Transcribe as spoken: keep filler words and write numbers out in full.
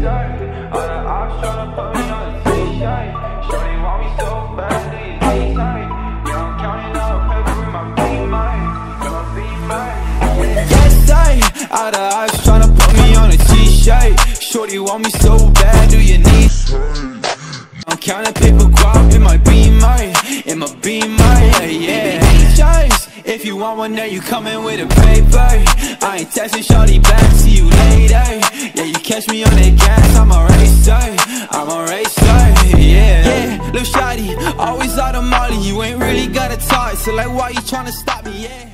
All the eyes tryna put me on a t-shirt. Shorty want me so bad, do you need? I'm counting paper guap in my beamer, in my beamer, yeah, yeah. Choice, if you want one, then you coming with a paper. I ain't texting shorty back, see you later. Yeah, you catch me on that gas, I'm a racer, I'm a racer, yeah. Yeah, little shawty, always out of molly, you ain't really got a talk, so like why you tryna stop me, yeah.